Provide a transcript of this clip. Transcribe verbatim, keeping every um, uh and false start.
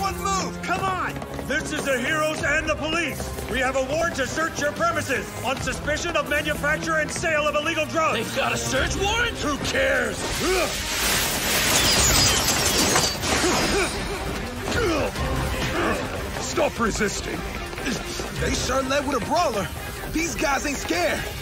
Everyone move! Come on! This is the heroes and the police. We have a warrant to search your premises on suspicion of manufacture and sale of illegal drugs. They've got a search warrant? Who cares? Stop resisting. They sure led with a brawler. These guys ain't scared.